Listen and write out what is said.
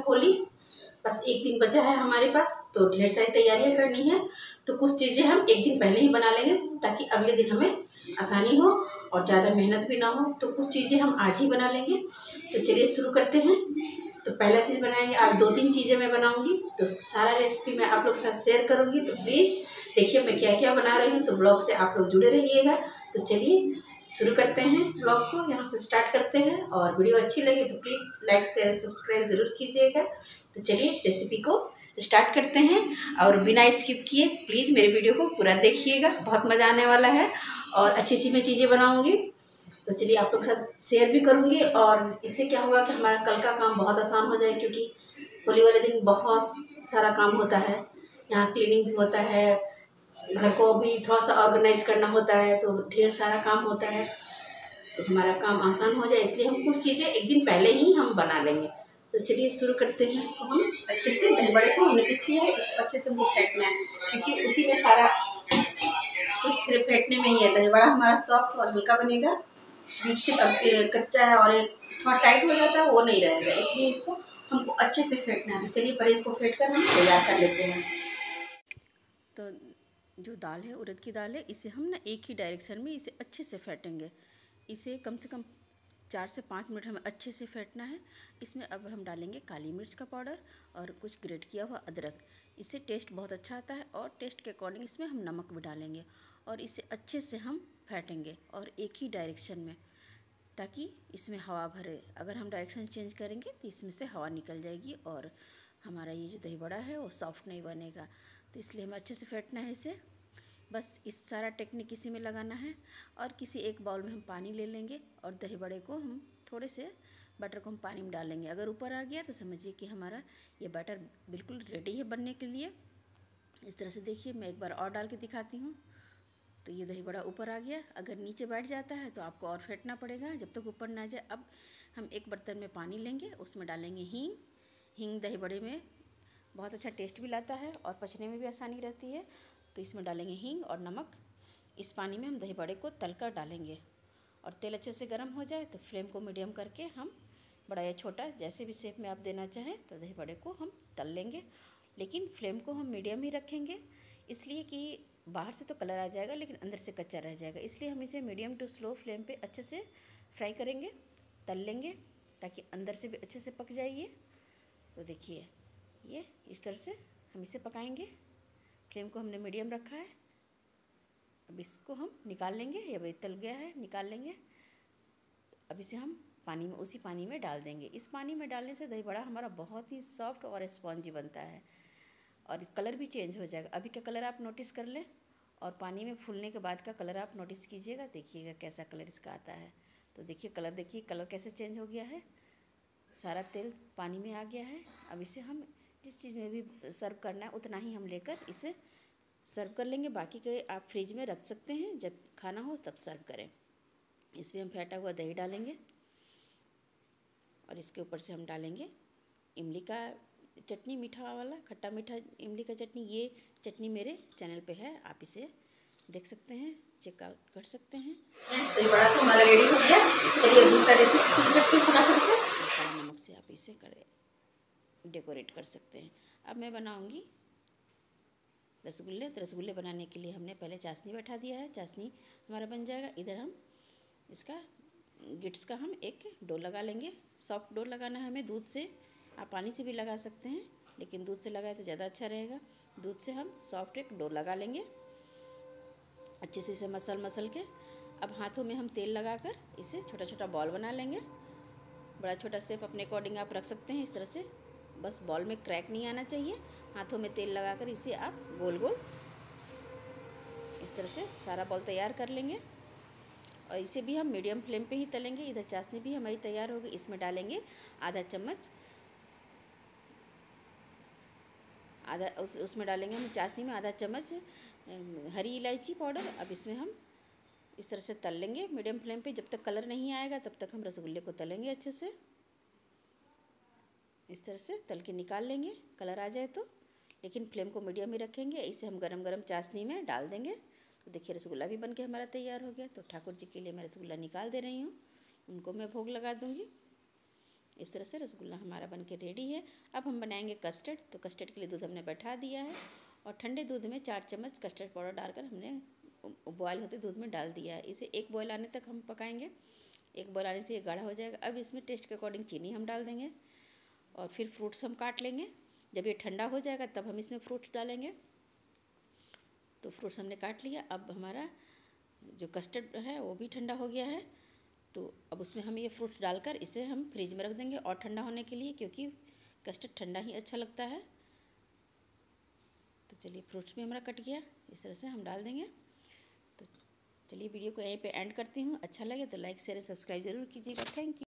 होली, बस एक दिन बचा है हमारे पास, तो ढेर सारी तैयारियां करनी है। तो कुछ चीज़ें हम एक दिन पहले ही बना लेंगे ताकि अगले दिन हमें आसानी हो और ज़्यादा मेहनत भी ना हो। तो कुछ चीज़ें हम आज ही बना लेंगे। तो चलिए शुरू करते हैं। तो पहला चीज़ बनाएंगे, आज 2-3 चीज़ें मैं बनाऊंगी, तो सारा रेसिपी मैं आप लोग के साथ शेयर करूंगी। तो प्लीज़ देखिए मैं क्या क्या बना रही हूँ, तो ब्लॉग से आप लोग जुड़े रहिएगा। तो चलिए शुरू करते हैं ब्लॉग को, यहाँ से स्टार्ट करते हैं। और वीडियो अच्छी लगे तो प्लीज़ लाइक शेयर सब्सक्राइब ज़रूर कीजिएगा। तो चलिए रेसिपी को स्टार्ट करते हैं, और बिना स्किप किए प्लीज़ मेरे वीडियो को पूरा देखिएगा, बहुत मज़ा आने वाला है और अच्छी सी मैं चीज़ें बनाऊँगी। तो चलिए आप लोग के साथ शेयर भी करूँगी, और इससे क्या हुआ कि हमारा कल का काम बहुत आसान हो जाए, क्योंकि होली वाले दिन बहुत सारा काम होता है, यहाँ क्लीनिंग भी होता है, घर को भी थोड़ा सा ऑर्गेनाइज करना होता है, तो ढेर सारा काम होता है। तो हमारा काम आसान हो जाए इसलिए हम कुछ चीज़ें एक दिन पहले ही हम बना लेंगे। तो चलिए शुरू करते हैं। इसको हम अच्छे से, दही बड़े को हमने पीस लिया है, इसको अच्छे से वो फेंटना है, क्योंकि उसी में सारा कुछ फेंटने में ही है। दही बड़ा हमारा सॉफ्ट और हल्का बनेगा, बीच से कच्चा है और एक थोड़ा टाइट हो जाता है, वो नहीं रहेगा, इसलिए इसको हमको अच्छे से फेंटना है। चलिए पहले इसको फेंट कर हम तैयार कर लेते हैं। तो जो दाल है, उड़द की दाल है, इसे हम ना एक ही डायरेक्शन में इसे अच्छे से फेंटेंगे। इसे कम से कम 4 से 5 मिनट हमें अच्छे से फेंटना है। इसमें अब हम डालेंगे काली मिर्च का पाउडर और कुछ ग्रेट किया हुआ अदरक। इससे टेस्ट बहुत अच्छा आता है, और टेस्ट के अकॉर्डिंग इसमें हम नमक भी डालेंगे, और इसे अच्छे से हम फेंटेंगे और एक ही डायरेक्शन में, ताकि इसमें हवा भरे। अगर हम डायरेक्शन चेंज करेंगे तो इसमें से हवा निकल जाएगी और हमारा ये जो दही बड़ा है वो सॉफ्ट नहीं बनेगा। तो इसलिए हमें अच्छे से फेंटना है इसे। बस इस सारा टेक्निक इसी में लगाना है। और किसी एक बाउल में हम पानी ले लेंगे, और दही बड़े को हम थोड़े से बटर को हम पानी में डालेंगे। अगर ऊपर आ गया तो समझिए कि हमारा ये बैटर बिल्कुल रेडी है बनने के लिए। इस तरह से देखिए, मैं एक बार और डाल के दिखाती हूँ। तो ये दही बड़ा ऊपर आ गया। अगर नीचे बैठ जाता है तो आपको और फेंटना पड़ेगा जब तक ऊपर ना जाए। अब हम एक बर्तन में पानी लेंगे, उसमें डालेंगे हींग। हींग दही बड़े में बहुत अच्छा टेस्ट भी लाता है और पचने में भी आसानी रहती है। तो इसमें डालेंगे हींग और नमक। इस पानी में हम दही बड़े को तल कर डालेंगे, और तेल अच्छे से गर्म हो जाए तो फ्लेम को मीडियम करके हम बड़ा या छोटा जैसे भी शेप में आप देना चाहें तो दही बड़े को हम तल लेंगे। लेकिन फ्लेम को हम मीडियम ही रखेंगे, इसलिए कि बाहर से तो कलर आ जाएगा लेकिन अंदर से कच्चा रह जाएगा। इसलिए हम इसे मीडियम टू स्लो फ्लेम पे अच्छे से फ्राई करेंगे, तल लेंगे, ताकि अंदर से भी अच्छे से पक जाए ये। तो देखिए ये इस तरह से हम इसे पकाएंगे। फ्लेम को हमने मीडियम रखा है। अब इसको हम निकाल लेंगे, ये भाई तल गया है, निकाल लेंगे। अब इसे हम पानी में, उसी पानी में डाल देंगे। इस पानी में डालने से दही बड़ा हमारा बहुत ही सॉफ्ट और स्पॉन्जी बनता है, और कलर भी चेंज हो जाएगा। अभी का कलर आप नोटिस कर लें, और पानी में फूलने के बाद का कलर आप नोटिस कीजिएगा, देखिएगा कैसा कलर इसका आता है। तो देखिए कलर, देखिए कलर कैसे चेंज हो गया है, सारा तेल पानी में आ गया है। अब इसे हम जिस चीज़ में भी सर्व करना है उतना ही हम लेकर इसे सर्व कर लेंगे। बाकी के आप फ्रिज में रख सकते हैं, जब खाना हो तब सर्व करें। इसमें हम फेंटा हुआ दही डालेंगे, और इसके ऊपर से हम डालेंगे इमली का चटनी, मीठा वाला, खट्टा मीठा इमली का चटनी। ये चटनी मेरे चैनल पे है, आप इसे देख सकते हैं, चेकआउट कर सकते हैं। दही बड़ा तो हमारा रेडी हो गया। चलिए दूसरा रेसिपी शुरू करते हैं फटाफट से। काला नमक से आप इसे डेकोरेट कर सकते हैं। अब मैं बनाऊंगी रसगुल्ले। तो रसगुल्ले बनाने के लिए हमने पहले चाशनी बैठा दिया है, चाशनी हमारा बन जाएगा। इधर हम इसका गिट्स का हम एक डो लगा लेंगे। सॉफ्ट डो लगाना है हमें, दूध से, आप पानी से भी लगा सकते हैं, लेकिन दूध से लगाए तो ज़्यादा अच्छा रहेगा। दूध से हम सॉफ्ट एक डो लगा लेंगे, अच्छे से इसे मसल के। अब हाथों में हम तेल लगाकर इसे छोटा छोटा बॉल बना लेंगे। बड़ा छोटा शेप अपने अकॉर्डिंग आप रख सकते हैं, इस तरह से। बस बॉल में क्रैक नहीं आना चाहिए। हाथों में तेल लगाकर इसे आप गोल गोल इस तरह से सारा बॉल तैयार कर लेंगे, और इसे भी हम मीडियम फ्लेम पे ही तलेंगे। इधर चाशनी भी हमारी तैयार होगी। इसमें डालेंगे आधा चम्मच, उसमें डालेंगे हम चाशनी में आधा चम्मच हरी इलायची पाउडर। अब इसमें हम इस तरह से तल लेंगे मीडियम फ्लेम पे। जब तक कलर नहीं आएगा तब तक हम रसगुल्ले को तलेंगे अच्छे से। इस तरह से तल के निकाल लेंगे, कलर आ जाए तो। लेकिन फ्लेम को मीडियम ही रखेंगे। इसे हम गरम गरम चाशनी में डाल देंगे। तो देखिए रसगुल्ला भी बनके हमारा तैयार हो गया। तो ठाकुर जी के लिए मैं रसगुल्ला निकाल दे रही हूँ, उनको मैं भोग लगा दूँगी। इस तरह से रसगुल्ला हमारा बनके रेडी है। अब हम बनाएंगे कस्टर्ड। तो कस्टर्ड के लिए दूध हमने बैठा दिया है और ठंडे दूध में 4 चम्मच कस्टर्ड पाउडर डालकर हमने बॉयल होते दूध में डाल दिया है। इसे 1 बॉयल आने तक हम पकाएंगे। 1 बॉयल आने से ये गाढ़ा हो जाएगा। अब इसमें टेस्ट के अकॉर्डिंग चीनी हम डाल देंगे और फिर फ्रूट्स हम काट लेंगे। जब ये ठंडा हो जाएगा तब हम इसमें फ्रूट्स डालेंगे। तो फ्रूट्स हमने काट लिया। अब हमारा जो कस्टर्ड है वो भी ठंडा हो गया है। तो अब उसमें हम ये फ्रूट्स डालकर इसे हम फ्रिज में रख देंगे और ठंडा होने के लिए, क्योंकि कस्टर्ड ठंडा ही अच्छा लगता है। तो चलिए फ्रूट्स भी हमारा कट गया, इस तरह से हम डाल देंगे। तो चलिए वीडियो को यहीं पे एंड करती हूँ। अच्छा लगे तो लाइक शेयर सब्सक्राइब ज़रूर कीजिएगा। Thank you.